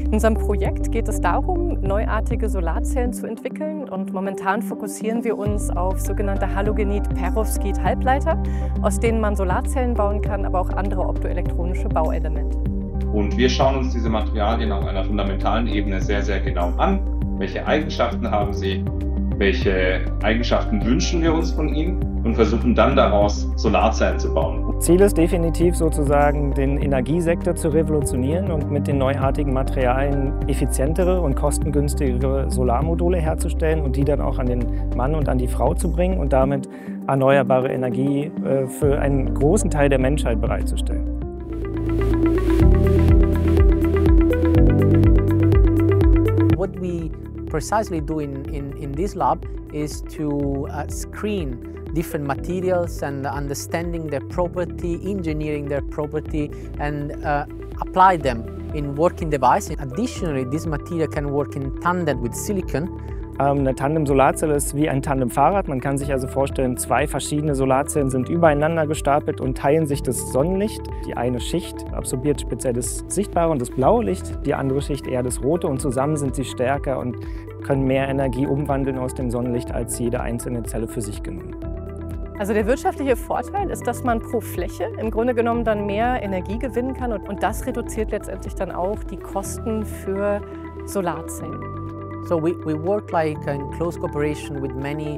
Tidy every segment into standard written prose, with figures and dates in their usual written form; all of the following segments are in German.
In unserem Projekt geht es darum, neuartige Solarzellen zu entwickeln und momentan fokussieren wir uns auf sogenannte Halogenid-Perovskit-Halbleiter, aus denen man Solarzellen bauen kann, aber auch andere optoelektronische Bauelemente. Und wir schauen uns diese Materialien auf einer fundamentalen Ebene sehr, sehr genau an. Welche Eigenschaften haben sie? Welche Eigenschaften wünschen wir uns von ihnen? Und versuchen dann daraus Solarzellen zu bauen. Ziel ist definitiv sozusagen, den Energiesektor zu revolutionieren und mit den neuartigen Materialien effizientere und kostengünstigere Solarmodule herzustellen und die dann auch an den Mann und an die Frau zu bringen und damit erneuerbare Energie für einen großen Teil der Menschheit bereitzustellen. What we precisely do in this lab is to screen different materials and understanding their property, engineering their property, and apply them in working devices. Additionally, this material can work in tandem with silicon. Eine Tandem-Solarzelle ist wie ein Tandem-Fahrrad. Man kann sich also vorstellen, zwei verschiedene Solarzellen sind übereinander gestapelt und teilen sich das Sonnenlicht. Die eine Schicht absorbiert speziell das sichtbare und das blaue Licht, die andere Schicht eher das rote, und zusammen sind sie stärker und können mehr Energie umwandeln aus dem Sonnenlicht als jede einzelne Zelle für sich genommen. Also der wirtschaftliche Vorteil ist, dass man pro Fläche im Grunde genommen dann mehr Energie gewinnen kann und das reduziert letztendlich dann auch die Kosten für Solarzellen. So we work like in close cooperation with many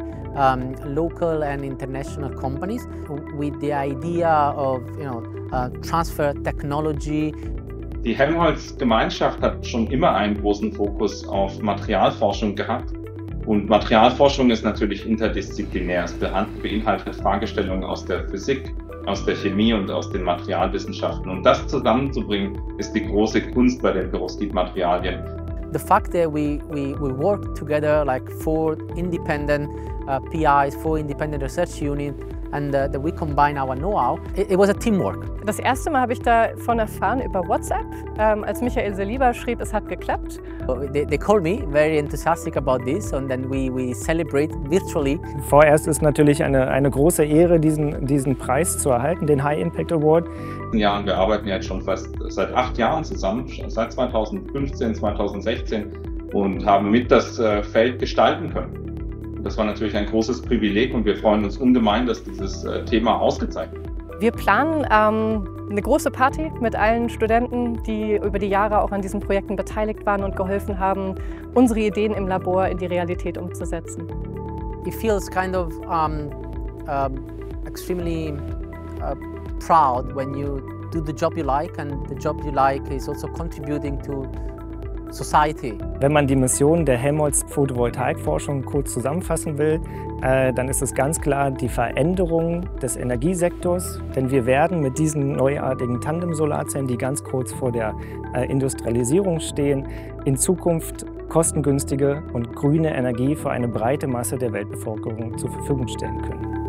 local and international companies with the idea of transfer technology. Die Helmholtz-Gemeinschaft hat schon immer einen großen Fokus auf Materialforschung gehabt. Und Materialforschung ist natürlich interdisziplinär. Es beinhaltet Fragestellungen aus der Physik, aus der Chemie und aus den Materialwissenschaften. Und das zusammenzubringen, ist die große Kunst bei den Perovskit-Materialien. The fact that we work together like four independent PIs, four independent research units, and that we combine our know-how, it was a teamwork. Das erste Mal habe ich davon erfahren über WhatsApp, als Michael Saliba schrieb, es hat geklappt. They called me very enthusiastic about this, and then we celebrate virtually. Vorerst ist natürlich eine große Ehre, diesen Preis zu erhalten, den High Impact Award. Ja, und wir arbeiten jetzt schon fast seit 8 Jahren zusammen, seit 2015, 2016, und haben mit das Feld gestalten können. Das war natürlich ein großes Privileg und wir freuen uns ungemein, dass dieses Thema ausgezeichnet wird. Wir planen eine große Party mit allen Studenten, die über die Jahre auch an diesen Projekten beteiligt waren und geholfen haben, unsere Ideen im Labor in die Realität umzusetzen. It feels kind of extremely proud when you do the job you like, and the job you like is also contributing to society. Wenn man die Mission der Helmholtz-Photovoltaikforschung kurz zusammenfassen will, dann ist es ganz klar die Veränderung des Energiesektors, denn wir werden mit diesen neuartigen Tandem-Solarzellen, die ganz kurz vor der Industrialisierung stehen, in Zukunft kostengünstige und grüne Energie für eine breite Masse der Weltbevölkerung zur Verfügung stellen können.